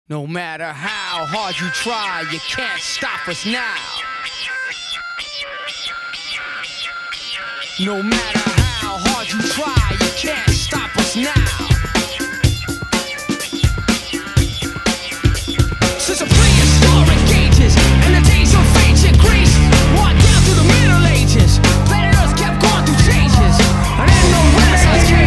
No matter how hard you try, you can't stop us now. No matter how hard you try, you can't stop us now. Since the prehistoric ages and the days of ancient Greece, walked down through the Middle Ages, planet Earth kept going through changes, and then the Renaissance came.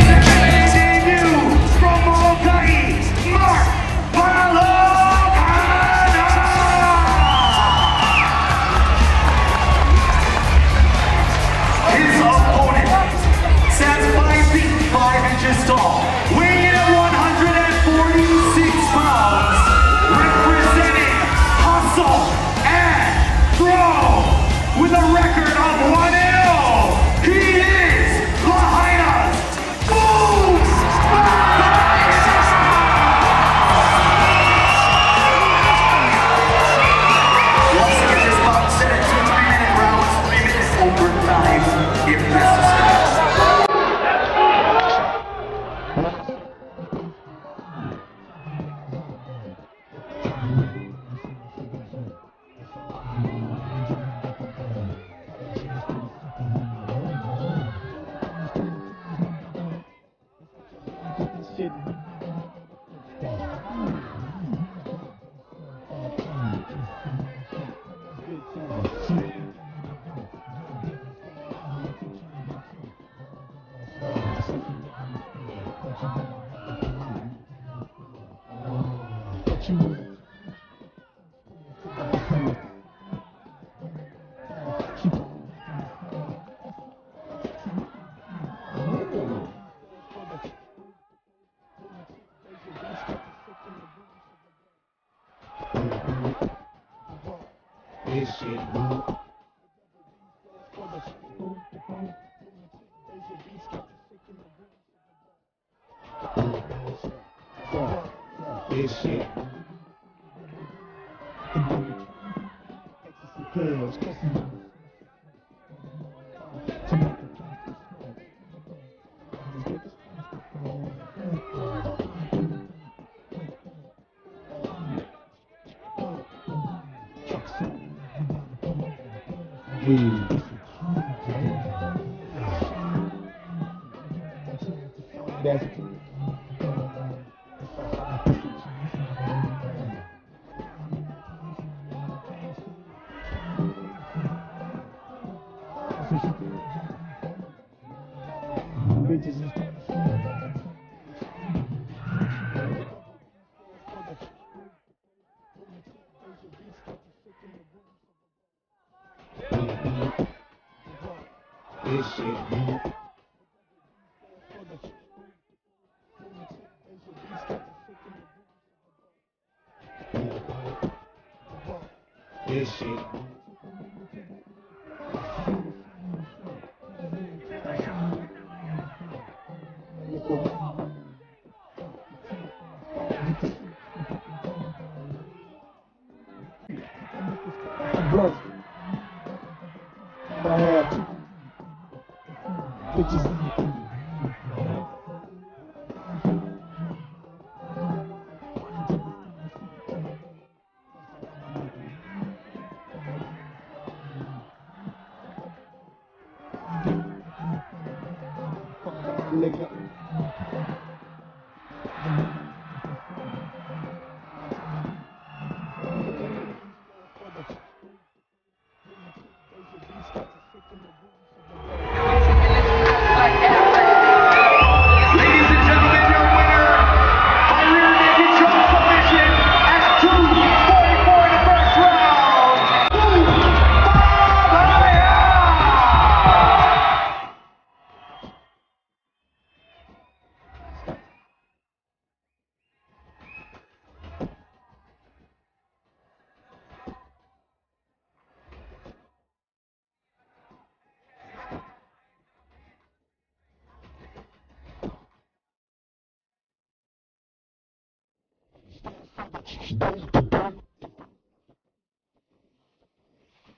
Tall, weighing in at 146 pounds, representing Hustle and Throw with a record of 1-0. He is Lahaina's Boom Once again, this bout set at 2 3-minute rounds, 3 minutes overtime if necessary. This shit, this shit. That's this shit. This shit.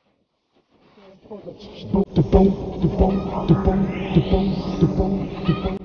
The boom, the boom, the boom, the boom, the boom, the boom, the boom.